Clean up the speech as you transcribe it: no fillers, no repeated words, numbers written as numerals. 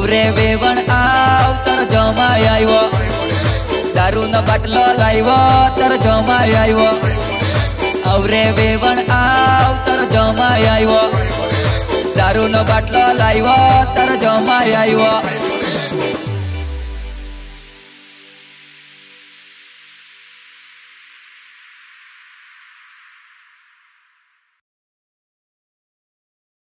अवरे वेवण आव तर जमाय आव्यो दारू न बाटलो लाव्यो तर जमाय आव्यो अवरे वेवण आव तर जमाय आव्यो दारू न बाटलो लाव्यो तर जमाय आव्यो।